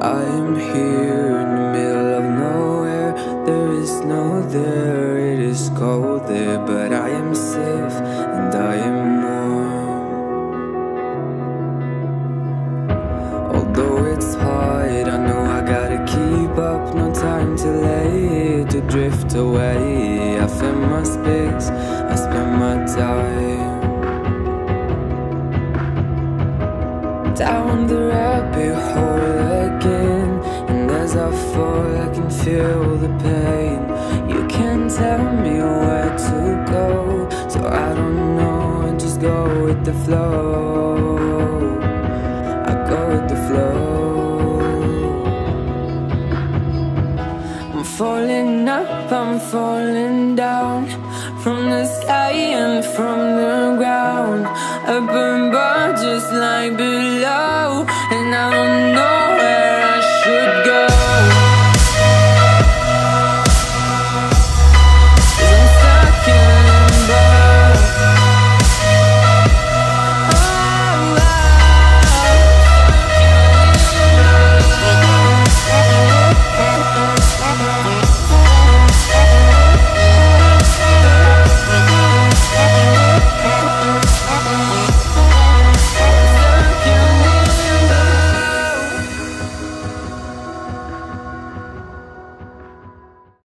I am here in the middle of nowhere. There is no there, it is cold there, but I am safe and I am warm. Although it's hard, I know I gotta keep up. No time to lay, to drift away. I fill my space, I spend my time down the rabbit hole again. And as I fall, I can feel the pain. You can't tell me where to go, so I don't know, I just go with the flow. I go with the flow. I'm falling up, I'm falling down, from the sky and from the ground. Up above just like below, and I don't know where I should go.